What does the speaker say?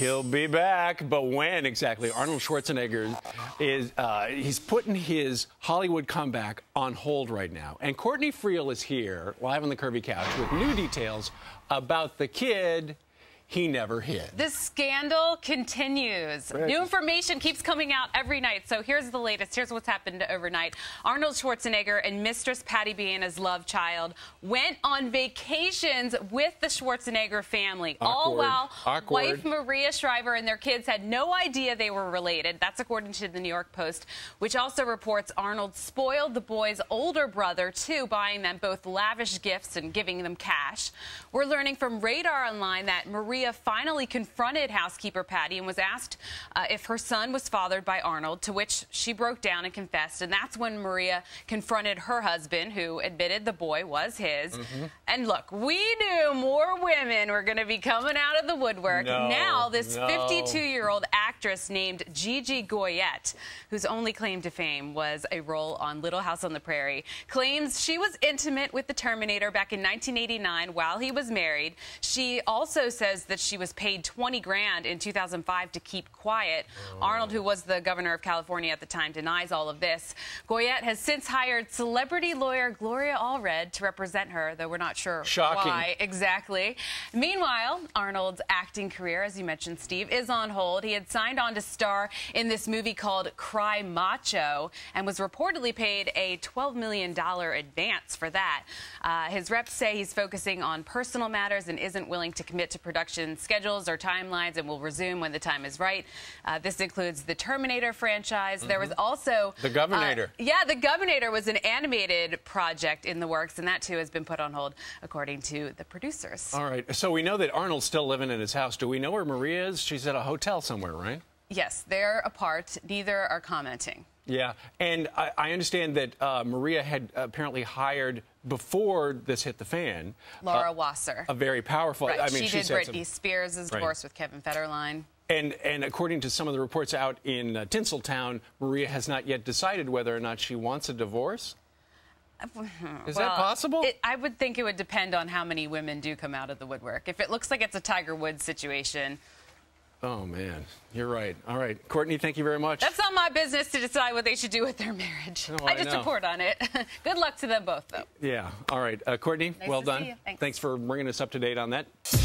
He'll be back, but when exactly? Arnold Schwarzenegger is he's putting his Hollywood comeback on hold right now. And Courtney Friel is here, live on the Curvy Couch, with new details about the kid he never hid. The scandal continues. Right. New information keeps coming out every night. So here's the latest. Here's what's happened overnight. Arnold Schwarzenegger and mistress Baena's love child went on vacations with the Schwarzenegger family. All while wife Maria Shriver and their kids had no idea they were related. That's according to the New York Post, which also reports Arnold spoiled the boys' older brother, too, buying them both lavish gifts and giving them cash. We're learning from Radar Online that Maria finally confronted housekeeper Patty and was asked if her son was fathered by Arnold, to which she broke down and confessed. And that's when Maria confronted her husband, who admitted the boy was his. And look, we knew more women were going to be coming out of the woodwork. Now, this 52-year-old actress named Gigi Goyette, whose only claim to fame was a role on Little House on the Prairie, claims she was intimate with the Terminator back in 1989 while he was married. She also says that she was paid $20 grand in 2005 to keep quiet. Arnold, who was the governor of California at the time, denies all of this. Goyette has since hired celebrity lawyer Gloria Allred to represent her, though we're not sure why exactly. Meanwhile, Arnold's acting career, as you mentioned, Steve, is on hold. He had signed on to star in this movie called Cry Macho and was reportedly paid a $12 million advance for that. His reps say he's focusing on personal matters and isn't willing to commit to production schedules or timelines, and will resume when the time is right. This includes the Terminator franchise. There was also The Governator. The Governator was an animated project in the works, and that too has been put on hold, according to the producers. All right. So we know that Arnold's still living in his house. Do we know where Maria is? She's at a hotel somewhere, right? Yes, they're apart. Neither are commenting. Yeah, and I understand that Maria had apparently hired, before this hit the fan, Laura Wasser. A very powerful... Right. I mean, she did Britney Spears' divorce with Kevin Federline. And according to some of the reports out in Tinseltown, Maria has not yet decided whether or not she wants a divorce. Is that possible? I would think it would depend on how many women do come out of the woodwork. If it looks like it's a Tiger Woods situation... Oh, man. You're right. All right. Courtney, thank you very much. That's not my business to decide what they should do with their marriage. Oh, I just report on it. Good luck to them both, though. Yeah. All right. Courtney, Nice well to done. see you. Thanks for bringing us up to date on that.